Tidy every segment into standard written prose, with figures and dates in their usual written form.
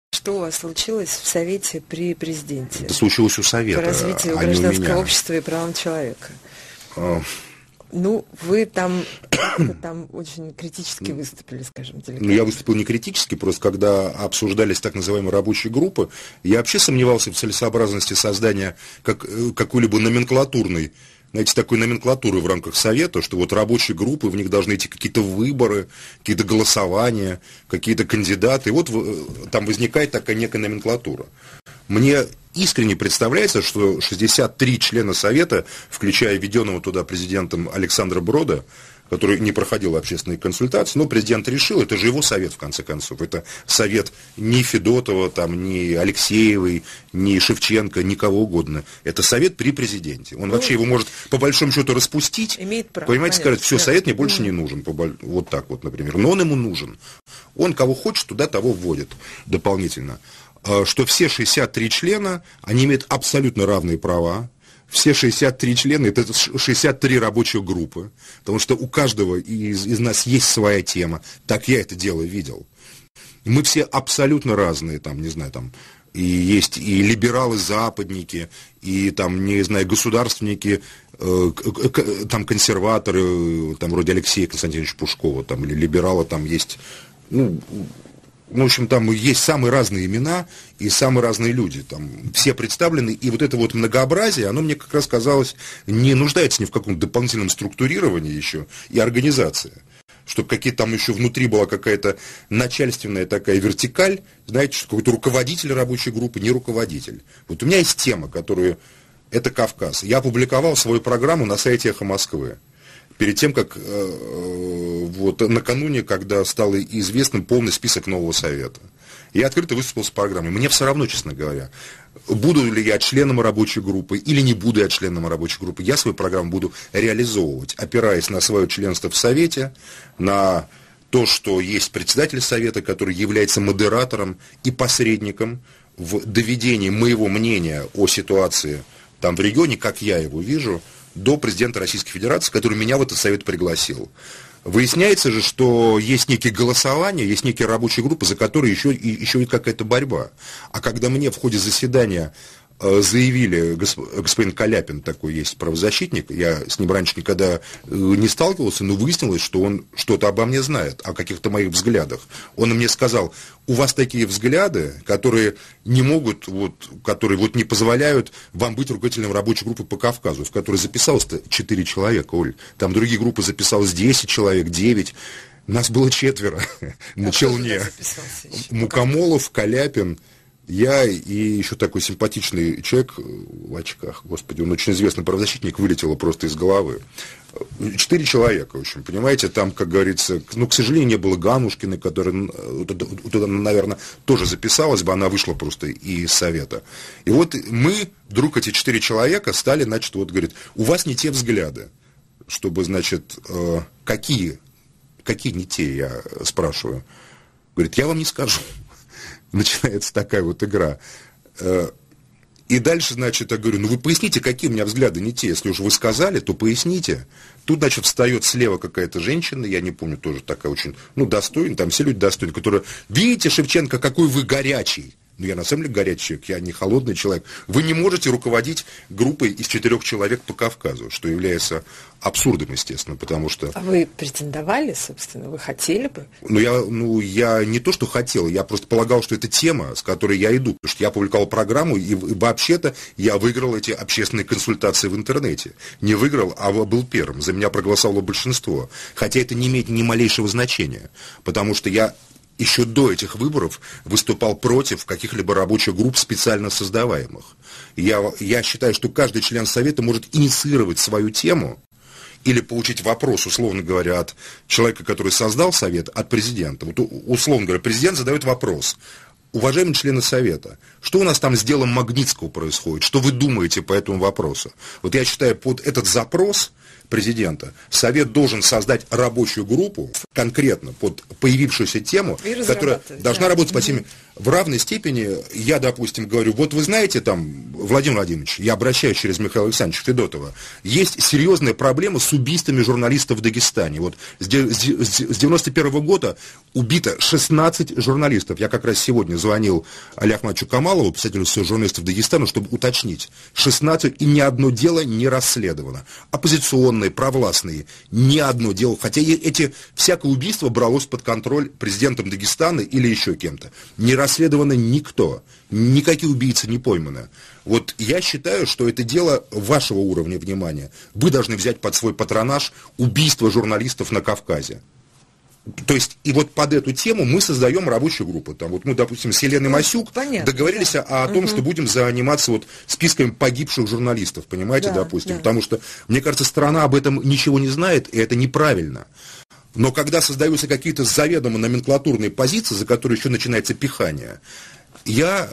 Что у вас случилось в Совете при президенте? Это случилось у Совета, по развитию гражданского общества и правам человека. Ну, вы там очень критически выступили, скажем, деликатно. Ну, я выступил не критически, просто когда обсуждались так называемые рабочие группы, я вообще сомневался в целесообразности создания какой-либо номенклатурной, знаете, такой номенклатуры в рамках Совета, что вот рабочие группы, в них должны идти какие-то выборы, какие-то голосования, какие-то кандидаты, и вот там возникает такая некая номенклатура. Мне искренне представляется, что 63 члена Совета, включая введенного туда президентом Александра Брода, который не проходил общественные консультации, но президент решил, это же его совет, в конце концов. Это совет ни Федотова, там, ни Алексеевой, ни Шевченко, никого угодно. Это совет при президенте. Он вообще его может, по большому счету, распустить, имеет право, понимаете, конечно, сказать, все, совет мне больше не нужен. Вот так вот, например. Но он ему нужен. Он кого хочет, туда того вводит дополнительно. Что все 63 члена, они имеют абсолютно равные права. Все 63 члена, это 63 рабочих группы, потому что у каждого из нас есть своя тема. Так я это дело видел. Мы все абсолютно разные, там, не знаю, там, и есть и либералы-западники, и, там, не знаю, государственники, там, консерваторы, там, вроде Алексея Константиновича Пушкова, там, или либералы, там есть, в общем, там есть самые разные имена и самые разные люди. Там все представлены, и вот это вот многообразие, оно мне как раз казалось, не нуждается ни в каком дополнительном структурировании еще и организации. Чтобы какие-то там еще внутри была какая-то начальственная такая вертикаль, знаете, что какой-то руководитель рабочей группы, не руководитель. Вот у меня есть тема, которую... Это Кавказ. Я опубликовал свою программу на сайте «Эхо Москвы». Перед тем, как вот накануне, когда стал известным полный список нового совета. Я открыто выступил с программой. Мне все равно, честно говоря, буду ли я членом рабочей группы или не буду я членом рабочей группы. Я свою программу буду реализовывать, опираясь на свое членство в Совете, на то, что есть председатель Совета, который является модератором и посредником в доведении моего мнения о ситуации там в регионе, как я его вижу, до президента Российской Федерации, который меня в этот совет пригласил. Выясняется же, что есть некие голосования, есть некие рабочие группы, за которые еще и какая-то борьба. А когда мне в ходе заседания заявили, господин Каляпин такой есть правозащитник, я с ним раньше никогда не сталкивался, но выяснилось, что он что-то обо мне знает, о каких-то моих взглядах. Он мне сказал, у вас такие взгляды, которые не могут, которые не позволяют вам быть руководителем рабочей группы по Кавказу, в которой записалось-то 4 человека, Оль. Там другие группы записалось 10 человек, 9. Нас было 4 на челне. Мукомолов, Каляпин, я и еще такой симпатичный человек в очках, господи, он очень известный правозащитник, вылетело просто из головы. 4 человека, в общем, понимаете, там, как говорится, к сожалению, не было Ганушкиной, которая туда, наверное, тоже записалась бы, она вышла просто из Совета. И вот мы, вдруг эти 4 человека стали, значит, говорит, у вас не те взгляды, чтобы, значит, какие не те, я спрашиваю. Говорит, я вам не скажу. Начинается такая вот игра. И дальше, значит, я говорю, вы поясните, какие у меня взгляды не те. Если уж вы сказали, то поясните. Тут, значит, встает слева какая-то женщина, я не помню, тоже такая очень, достойная, там все люди достойные, которые, видите, Шевченко, какой вы горячий. Я на самом деле горячий человек, я не холодный человек. Вы не можете руководить группой из 4 человек по Кавказу, что является абсурдом, естественно, потому что... А вы претендовали, собственно, вы хотели бы? Я не то, что хотел, я просто полагал, что это тема, с которой я иду, потому что я опубликовал программу, и вообще-то я выиграл эти общественные консультации в интернете. Не выиграл, а был первым. За меня проголосовало большинство. Хотя это не имеет ни малейшего значения, потому что я еще до этих выборов выступал против каких-либо рабочих групп, специально создаваемых. Я считаю, что каждый член Совета может инициировать свою тему или получить вопрос, условно говоря, от человека, который создал Совет, от президента. Условно говоря, президент задает вопрос. Уважаемые члены Совета, что у нас там с делом Магнитского происходит? Что вы думаете по этому вопросу? Я считаю, под этот запрос президента Совет должен создать рабочую группу конкретно под появившуюся тему, которая должна работать по теме. В равной степени я, допустим, говорю, вы знаете, Владимир Владимирович, я обращаюсь через Михаила Александровича Федотова, есть серьезная проблема с убийствами журналистов в Дагестане. С 91 года убито 16 журналистов. Я как раз сегодня звонил Али Ахмадовичу Камалову, писателю Союза журналистов Дагестана, чтобы уточнить. 16, и ни одно дело не расследовано. Оппозиционные, провластные, ни одно дело. Хотя всякое убийство бралось под контроль президентом Дагестана или еще кем-то. Не расследовано никто. Никакие убийцы не пойманы. Вот я считаю, что это дело вашего уровня внимания. Вы должны взять под свой патронаж убийство журналистов на Кавказе. То есть, и вот под эту тему мы создаем рабочую группу. Там вот мы, допустим, с Еленой Масюк договорились о том, что будем заниматься вот списками погибших журналистов, понимаете, допустим. Потому что, мне кажется, страна об этом ничего не знает, и это неправильно. Но когда создаются какие-то заведомо номенклатурные позиции, за которые еще начинается пихание, так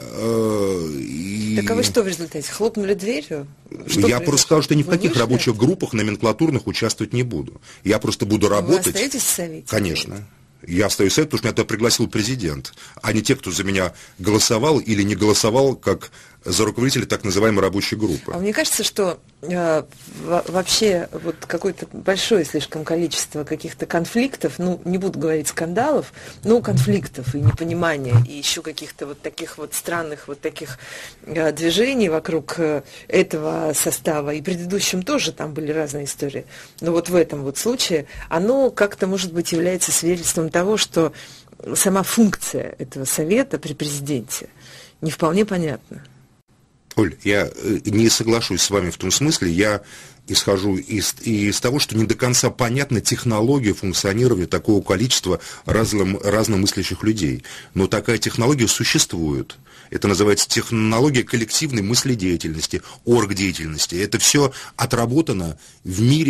а вы что в результате? Хлопнули дверью? Я просто сказал, что ни в каких рабочих группах номенклатурных участвовать не буду. Я просто буду работать. Вы остаетесь в Совете? Конечно. Я остаюсь в Совете, потому что меня туда пригласил президент, а не те, кто за меня голосовал или не голосовал, как за руководителя так называемой рабочей группы. А мне кажется, что вообще вот какое-то большое слишком количество каких-то конфликтов, ну, не буду говорить скандалов, но конфликтов и непонимания, и еще каких-то вот таких вот странных вот таких движений вокруг этого состава, и предыдущем тоже там были разные истории, но вот в этом вот случае оно как-то, может быть, является свидетельством того, что сама функция этого совета при президенте не вполне понятна. Оль, я не соглашусь с вами в том смысле, я исхожу из того, что не до конца понятна технология функционирования такого количества разномыслящих людей. Но такая технология существует. Это называется технология коллективной мыследеятельности, оргдеятельности. Это все отработано в мире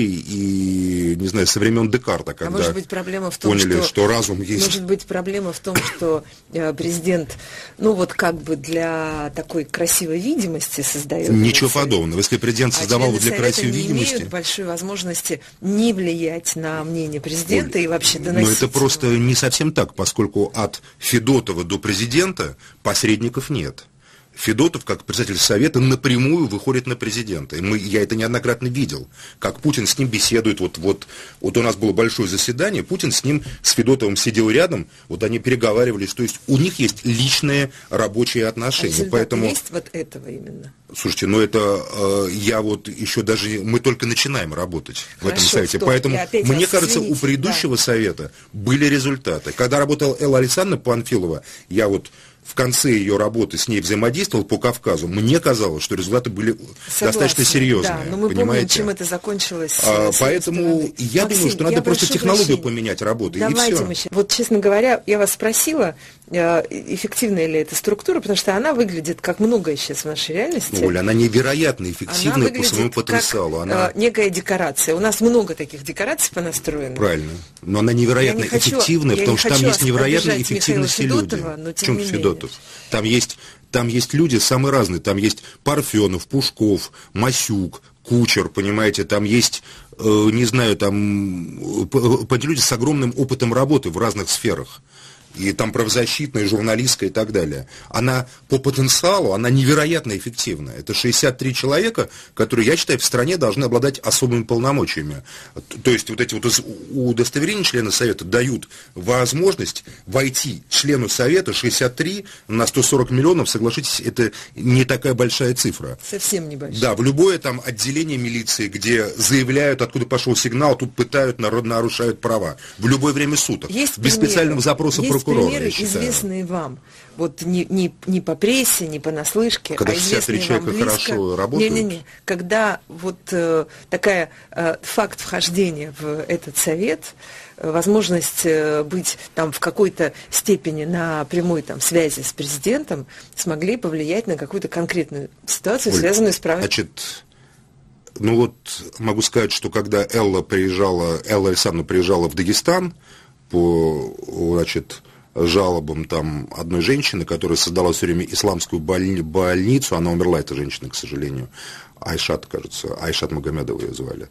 и, не знаю, со времен Декарта, когда может быть, проблема в том, поняли, что разум есть. Может быть, проблема в том, что президент, ну вот как бы для такой красивой видимости создает... Ничего подобного. Если президент создавал для красивой видимости... не имеют большой возможности не влиять на мнение президента, Оль, и вообще доносить. Но это просто не совсем так, поскольку от Федотова до президента посредников нет. Федотов, как председатель Совета, напрямую выходит на президента. Я это неоднократно видел, как Путин с ним беседует. Вот у нас было большое заседание, Путин с Федотовым сидел рядом, вот они переговаривались. То есть у них есть личные рабочие отношения. А поэтому есть вот этого именно? Слушайте, ну это я вот еще даже, мы только начинаем работать в этом Совете. Поэтому, мне кажется, у предыдущего Совета были результаты. Когда работала Элла Александровна Панфилова, я вот в конце ее работы с ней взаимодействовал по Кавказу, мне казалось, что результаты были достаточно серьезные. Да, но мы помним, чем это закончилось. Поэтому я думаю, что надо просто технологию поменять работы, и все. Вот, честно говоря, я вас спросила, эффективная ли эта структура, потому что она выглядит как многое сейчас в нашей реальности. Оля, она невероятно эффективная по своему потенциалу. Она некая декорация. У нас много таких декораций понастроено. Правильно. Но она невероятно эффективная, потому что там есть невероятно эффективные люди. В чем Федотов? Там есть люди самые разные. Там есть Парфенов, Пушков, Масюк, Кучер, понимаете, там есть, не знаю, там люди с огромным опытом работы в разных сферах. И там правозащитная, журналистская и так далее. Она по потенциалу, она невероятно эффективна. Это 63 человека, которые, я считаю, в стране должны обладать особыми полномочиями. То есть вот эти вот удостоверения члена Совета дают возможность войти члену Совета 63 на 140 миллионов, соглашитесь, это не такая большая цифра. Совсем небольшая. Да, в любое там отделение милиции, где заявляют, откуда пошел сигнал, тут пытают, нарушают права. В любое время суток. Есть без специального запроса прокурора. Примеры, известные вам, вот не по прессе, не понаслышке, когда а известные вам близко. Хорошо работают. Когда вот факт вхождения в этот совет, возможность быть там в какой-то степени на прямой там связи с президентом, смогли повлиять на какую-то конкретную ситуацию, связанную с правом. Ну вот могу сказать, что когда Элла Александровна приезжала в Дагестан по, жалобам там одной женщины, которая создала все время исламскую больницу, она умерла, эта женщина, к сожалению, Айшат, кажется, Айшат Магомедова ее звали.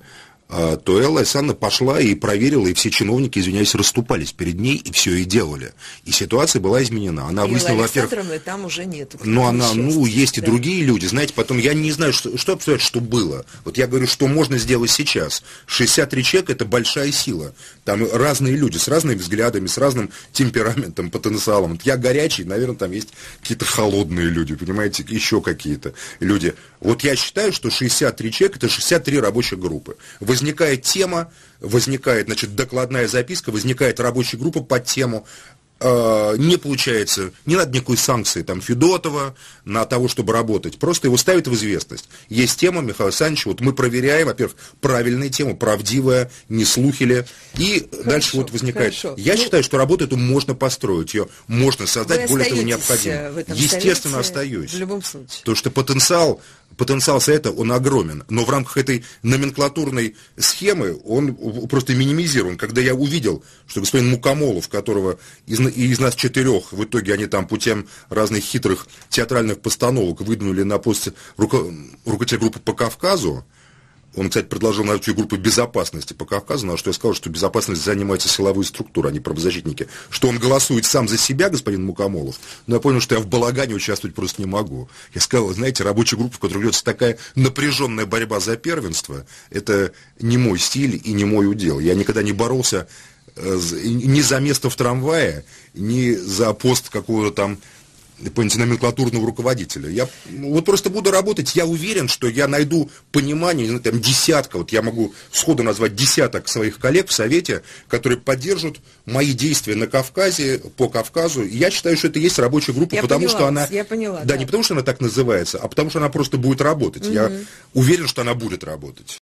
то Элла Александровна пошла и проверила, и все чиновники, извиняюсь, расступались перед ней, и все и делали. И ситуация была изменена. Она выяснила, во-первых... там уже нет. Но она, есть и другие люди. Знаете, потом я не знаю, что обсуждать, что было. Вот я говорю, что можно сделать сейчас. 63 человека – это большая сила. Там разные люди с разными взглядами, с разным темпераментом, потенциалом. Я горячий, наверное, там есть какие-то холодные люди, понимаете, еще какие-то люди. Вот я считаю, что 63 человека – это 63 рабочих группы. Возникает тема, возникает, значит, докладная записка, возникает рабочая группа под тему, не получается, не надо никакой санкции там Федотова на того, чтобы работать, просто его ставят в известность. Есть тема, Михаил Александрович, вот мы проверяем, во-первых, правильная тема, правдивая, не слухи ли, и дальше вот возникает. Я считаю, что работу эту можно построить, ее можно создать, более того, необходимо. Естественно, остаюсь. В любом случае. Потому что потенциал совета, он огромен, но в рамках этой номенклатурной схемы он просто минимизирован. Когда я увидел, что господин Мукомолов, которого из нас 4 в итоге они там путем разных хитрых театральных постановок выдвинули на пост руководителя группы по Кавказу, он, кстати, предложил найти группу безопасности по Кавказу, на что я сказал, что безопасность занимается силовые структуры, а не правозащитники. Что он голосует сам за себя, господин Мукомолов, но я понял, что я в балагане участвовать просто не могу. Я сказал, знаете, рабочая группа, в которой ведется такая напряженная борьба за первенство, это не мой стиль и не мой удел. Я никогда не боролся ни за место в трамвае, ни за пост какого-то там, понимаете, номенклатурного руководителя. Я вот просто буду работать, я уверен, что я найду понимание, там, десятка, вот я могу сходу назвать десяток своих коллег в Совете, которые поддержат мои действия на Кавказе, по Кавказу. И я считаю, что это и есть рабочая группа, что она... Я поняла, да, не потому что она так называется, а потому что она просто будет работать. Я уверен, что она будет работать.